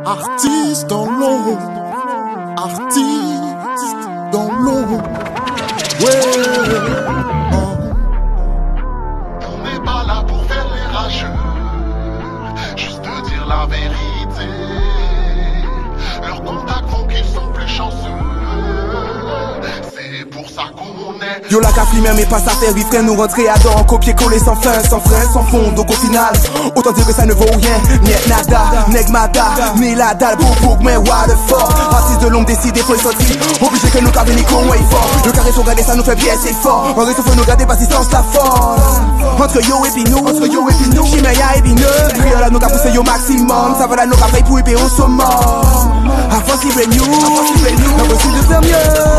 Artiste dans l'ombre, artiste dans l'ombre. Ouais. On n'est pas là pour faire les rageux, juste de dire la vérité. Leurs contacts font qu'ils sont plus chanceux. C'est pour ça qu'on est. Yo la café mais pas ça faire vivre nous rentrer à dents, copier-coller sans fin, sans frein, sans fond. Donc au final, autant dire que ça ne vaut rien. Niet nada, negmada, ni la dalle pour mais what the fuck. Artiste de l'ombre décidé faut y sortir. Obligé que nous carré ni qu'on way fort. Le carré faut garder ça nous fait bien c'est fort. En reste faut nous garder persistance la force. Entre yo et puis nous, Chimaya et bineux. Criol là nous qu'a poussé yo maximum. Ça va là nous qu'a fait pour y payer au summum. Impossible nous, impossible de faire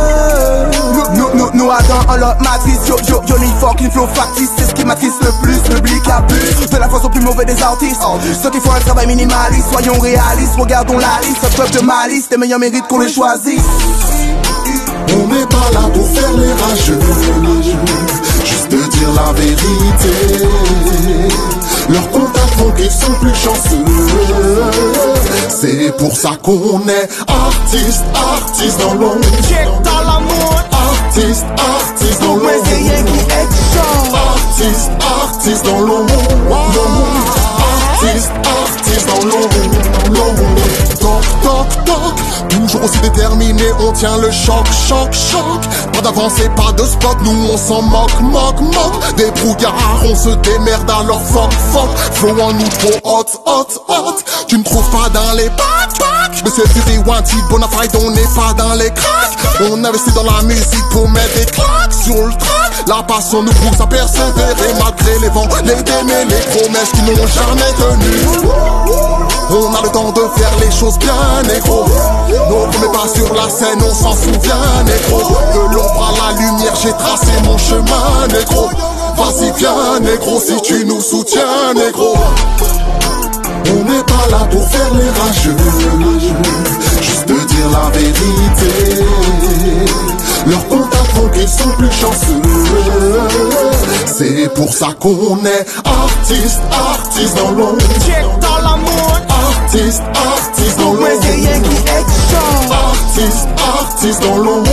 mieux. Nous attendons en l'autre matrice. Yo ni fucking flow factice. C'est ce qui m'attriste le plus. Public abuse de la force au plus mauvais des artistes. Ceux qui font un travail minimaliste. Soyons réalistes, regardons la liste. Preuve de malice, des meilleurs mérites qu'on les choisisse. On n'est pas là pour faire les rageux, juste de dire la vérité. Leurs contacts font qu'ils sont plus chanceux. C'est pour ça qu'on est artiste, artiste dans l'ombre. Check dans l'amour. Artiste, artiste dans l'ombre. Artiste, artiste dans l'ombre. Artiste, artiste dans l'ombre. Toc, toc, toc. Toujours aussi déterminé, on tient le choc, choc, choc. Pas d'avancée, pas de spot, nous on s'en moque, moque, moque. Des brouillards, on se démerde à leur fuck, fuck. Flow en nous trop hot, hot, hot. Tu ne trouves pas dans les bacs. Mais c'est Fury Wanted, Bonafide, on n'est pas dans les cracks. On investit dans la musique pour mettre des claques sur le track. La passion nous pousse à persévérer malgré les vents, les démons, les promesses qui n'ont jamais tenu. On a le temps de faire les choses bien, négro. Nos premiers pas sur la scène, on s'en souvient, négro. De l'ombre à la lumière, j'ai tracé mon chemin, négro. Vas-y, viens, négro, si tu nous soutiens, négro. On n'est pas là pour faire les rageux, juste de dire la vérité. Leurs contacts font qu'ils sont plus chanceux. C'est pour ça qu'on est artiste, artiste dans l'ombre. Check dans l'amour. Artiste, artiste dans l'ombre. Artiste, artiste dans l'ombre.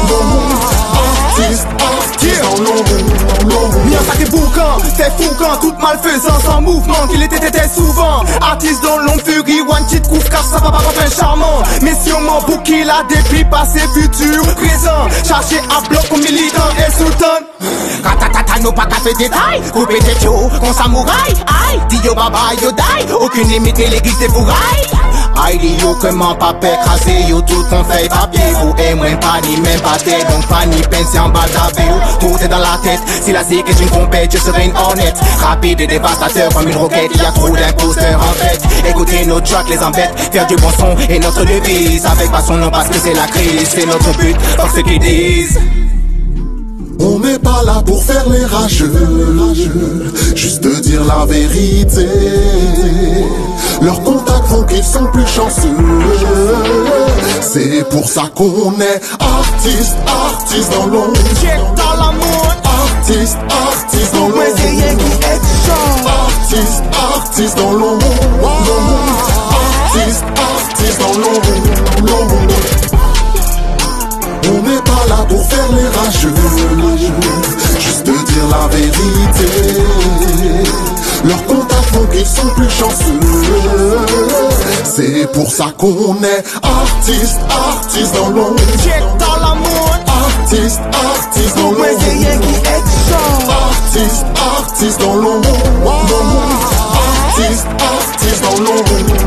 Artiste, artiste dans l'ombre. Mien sacré boucan, c'est fou quand toute malfaisance en mouvement qu'il était souvent. Artiste dans l'ombre, Fury Wanted, couvre car ça va pas enfin charmant. Mission mon bouc qu'il a depuis passé, futur, présent. Chargé à bloc comme militant et sultan. Ratatata, nous pas qu'à faire détail. Couper des chos, comme samouraï. Aïe, dis yo baba yo die. Aucune limite, l'église des fourrailles. Aïe, dis yo comment pas écrasé. Yo tout on fait papier. Vous et moi pas ni même pas tête. Donc pas ni peine, c'est en bas d'avion. Tout est dans la tête. Si la zik est une compète, je serai une honnête. Rapide et dévastateur comme une roquette. Il y a trop d'imposteurs en fait. Écoutez nos tracks les embêtes. Faire du bon son est notre devise. Avec passion non parce que c'est la crise. C'est notre but, par ceux qui disent. On n'est pas là pour faire les rageux, juste de dire la vérité. Leurs contacts font qu'ils sont plus chanceux. C'est pour ça qu'on est artiste, artiste dans l'ombre. Check dans l'amour. Artiste, artiste dans l'ombre. Artiste, artiste dans l'ombre. Artiste, artiste dans l'ombre. On n'est pas là pour faire les rageux, juste de dire la vérité. Leurs contacts font qu'ils sont plus chanceux. C'est pour ça qu'on est artiste, artiste dans l'ombre. Check dans l'amour. Artiste, artiste dans l'ombre. Artiste, artiste dans l'ombre. Artiste, artiste dans l'ombre.